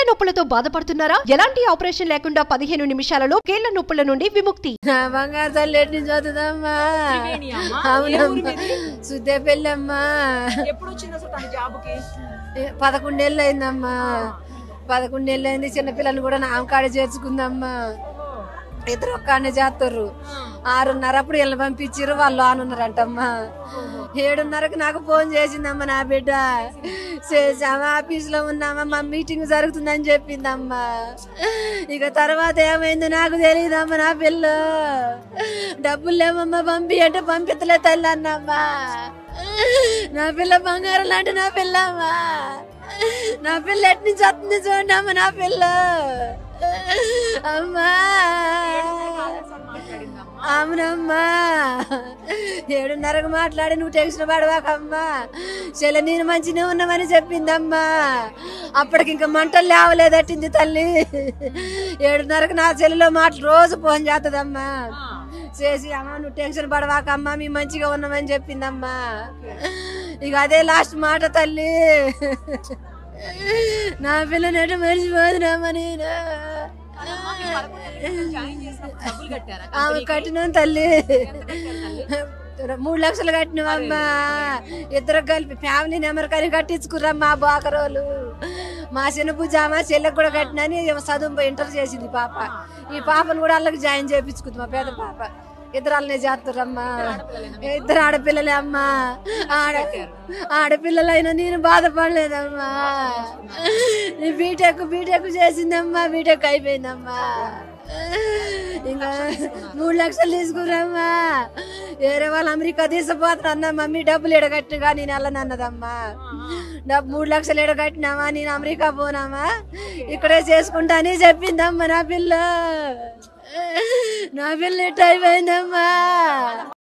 నొప్పులతో బాధపడుతున్నారా? ఎలాంటి ఆపరేషన్ లేకుండా 15 నిమిషాలలో కీళ్ల నొప్పుల నుండి విముక్తి. బంగారు తల్లి ఎట్టి చదువుదమ్మా. సుద్దే పెళ్ళమ్మా. 11 ఏళ్ళు అయిందమ్మా. 11 ఏళ్ళు అయింది. చిన్నపిల్లని కూడా నామకాడ చేర్చుకుందమ్మా. ఇద్దరు ఒక్కనే చేస్తారు. 6:30 అప్పుడు వీళ్ళని పంపించారు. వాళ్ళు ఆనున్నారంటమ్మా. 7:30కి నాకు ఫోన్ చేసిందమ్మా నా బిడ్డ. చేసామా ఆఫీసులో ఉన్నామా, మా మీటింగ్ జరుగుతుందని చెప్పిందమ్మా. ఇక తర్వాత ఏమైందో నాకు తెలియదమ్మా. నా పిల్ల డబ్బులు లేవమ్మా పంపి అంటే పంపించలే తల్లి అన్నమ్మా. నా పిల్ల బంగారం లాంటి నా పిల్లమ్మా. నా పిల్ల ఎటు నుంచి వస్తుంది చూడండి అమ్మ. నా పిల్ల అమ్మా. అవునమ్మా. 7:30కు మాట్లాడి నువ్వు టెన్షన్ పడవాకమ్మా. చెల్లె నేను మంచిగా ఉన్నామని చెప్పిందమ్మా. అప్పటికి ఇంకా మంటలు లేవలేదట్టింది తల్లి. 7:30కు నా చెల్లెలో మాటలు రోజు ఫోన్ చేస్తుందమ్మా. చేసి అమ్మ నువ్వు టెన్షన్ పడవాకమ్మా, మేము మంచిగా ఉన్నామని చెప్పిందమ్మా. ఇక అదే లాస్ట్ మాట తల్లి. నా పిల్లనట్టు మర్చిపోదునమ్మా నేను. ఆమె కట్టినాం తల్లి. 3 లక్షలు కట్టినామమ్మా. ఇద్దరు కలిపి ఫ్యామిలీ నెంబర్ కానీ కట్టించుకురమ్మా బాకరోలు. మా చిన్న పూజామా చెల్లెకి కూడా కట్టినని చదువు ఇంటర్ చేసింది పాప. ఈ పాపను కూడా వాళ్ళకి జాయిన్ చేయించుకుంది మా పేద పాప. ఇద్దరు వాళ్ళనే చేస్తారమ్మా. ఇద్దరు ఆడపిల్లలే అమ్మా. ఆడపిల్లలైనా నేను బాధపడలేదమ్మా. బీటెక్ చేసిందమ్మా. బీటెక్ అయిపోయిందమ్మా. ఇంకా 3 లక్షలు తీసుకురమ్మా. వేరే వాళ్ళు అమెరికా తీసుకుపోతారు అన్న. మమ్మీ డబ్బులు ఎడగట్టినగా నేను వెళ్ళనన్నదమ్మా. 3 లక్షలు ఎడగట్టినామా, నేను అమెరికా పోనామా, ఇక్కడే చేసుకుంటా అని చెప్పిందమ్మా. నా పిల్ల ఎట్ అయిపోయిందమ్మా.